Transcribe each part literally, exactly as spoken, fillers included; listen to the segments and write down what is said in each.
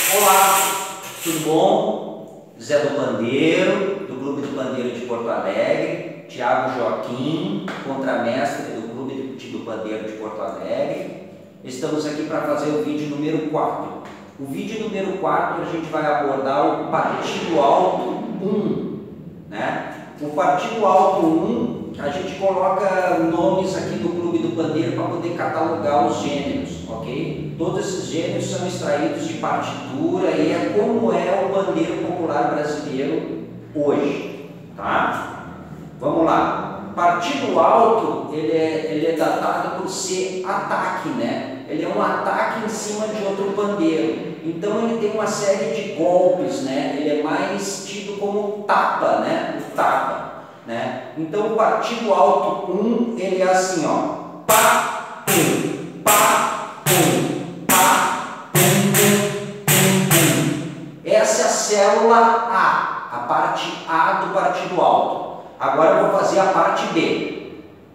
Olá, tudo bom? Zé do Pandeiro, do Clube do Pandeiro de Porto Alegre, Thiago Joaquim, contramestre do Clube do Pandeiro de Porto Alegre. Estamos aqui para fazer o vídeo número quatro. O vídeo número quatro a gente vai abordar o partido alto um, né? O partido alto um, a gente coloca nomes aqui do Clube do Pandeiro para poder catalogar os gêneros, ok? Todos esses gêneros são extraídos de partitura e é como é o pandeiro popular brasileiro hoje, tá? Vamos lá. Partido alto, ele é, ele é datado por ser ataque, né? Ele é um ataque em cima de outro pandeiro. Então ele tem uma série de golpes, né? Ele é mais tido como tapa, né? O tapa, né? Então o partido alto um, ele é assim, ó. Pá, pum, pá, pum, pá, pum, pum, pum, pum. Essa é a célula A, a parte A do partido alto. Agora eu vou fazer a parte B.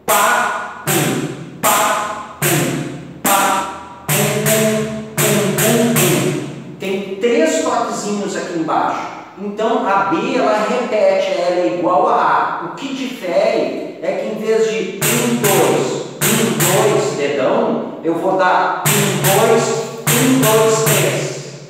Pá, pum, pá, pum, pá, pum, pum, pum, pum. Tem três toquezinhos aqui embaixo. Então a B ela repete, ela é igual a A. O que difere é que em vez de um, dois, um, dois, dedão, eu vou dar um, dois, um, dois, três.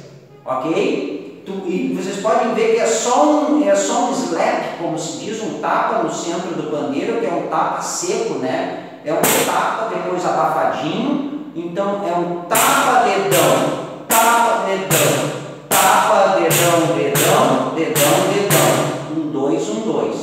Ok? E vocês podem ver que é só um, é só um slap, como se diz, um tapa no centro do pandeiro, que é um tapa seco, né? É um tapa depois abafadinho. Então é um tapa, dedão, tapa, dedão, tapa, dedão, dedão, dedão, dedão. Um, dois, um, dois,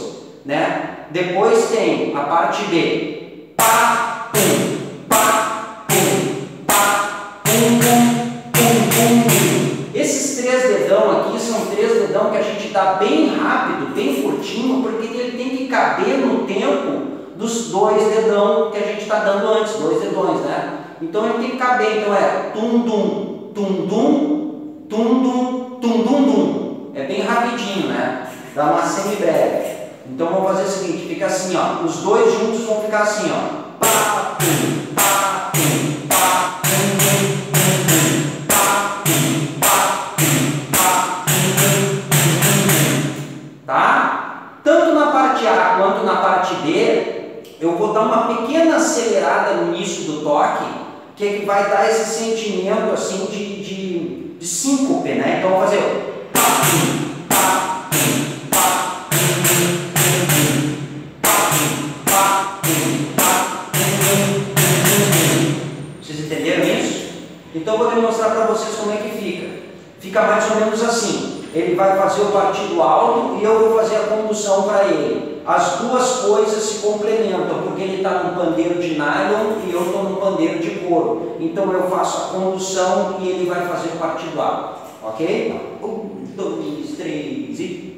né? Depois tem a parte B. Pá, pum, pá, pum, pá, pum, pum, pum, pum, pum. Esses três dedão aqui são três dedão que a gente dá bem rápido, bem curtinho, porque ele tem que caber no tempo dos dois dedão que a gente está dando antes, dois dedões, né? Então ele tem que caber, então é tum-dum, tum-dum, tum-dum, tum-dum-dum. É bem rapidinho, né? Dá uma semi-breve. Então vamos fazer o seguinte, fica assim, ó. Os dois juntos vão ficar assim, ó. Pá, pum, pá, pum, pá, pum, pum, pum, pum, pá, pum, pá, pum, pá, pum, pum, pum. Tá? Tanto na parte A quanto na parte B, eu vou dar uma pequena acelerada no início do toque, que é que vai dar esse sentimento assim de, de, de síncope, né? Então eu vou fazer pá, pum, pá, pum, pá, pum, pum, pum, pá, pum, pá, pum, pá, pum, pum, pum. Vocês entenderam isso? Então eu vou demonstrar para vocês como é que fica. Fica mais ou menos assim. Ele vai fazer o partido alto e eu vou fazer a condução para ele. As duas coisas se complementam, porque ele está num pandeiro de nylon e eu estou num pandeiro de couro. Então eu faço a condução e ele vai fazer o partido alto. Ok? Um, dois, três e...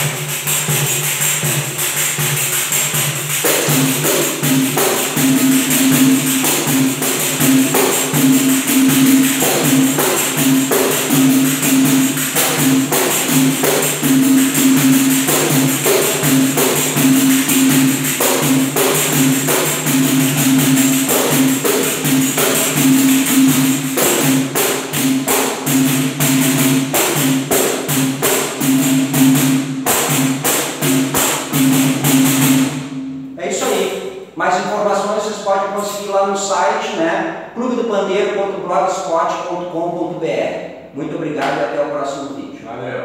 Mais informações vocês podem conseguir lá no site, né? clube do pandeiro ponto blogspot ponto com ponto br. Muito obrigado e até o próximo vídeo. Valeu.